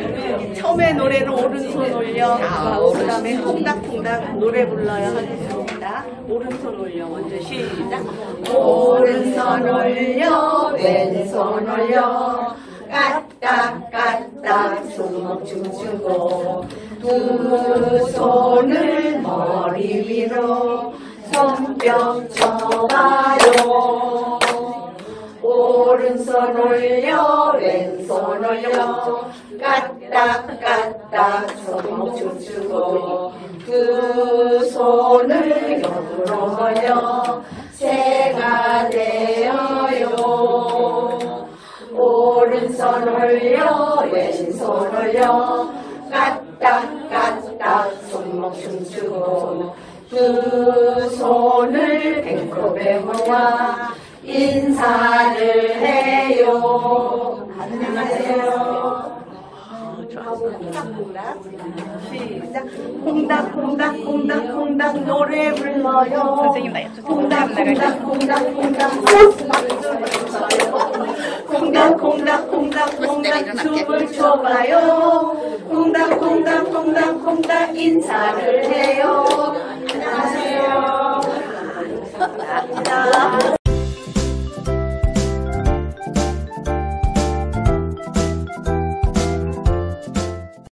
처음에 노래는 오른손 올려, 그 다음에 콩닥콩닥 노래 불러야 하겠습니다. 오른손 올려 먼저 시작. 오른손 올려 왼손 올려 까딱까딱 손목 춤추고 두 손을 머리 위로 손뼉 쳐봐요. 오른손 올려 왼손 올려 까딱까딱 손목 춤추고 두 손을 옆으로 벌려 새가 되어요. 오른손 올려 왼손 올려 까딱까딱 손목 춤추고 두 손을 배꼽에 모아 인사를 해요. 안녕하세요. 콩닥콩닥 시작. 콩닥콩닥콩닥콩닥 노래 불러요. 선생님 나요. 콩닥콩닥콩닥콩닥 콩닥콩닥콩닥콩닥 춤을 춰봐요. 콩닥콩닥콩닥콩닥 인사를 해요. 안녕하세요. 감사합니다.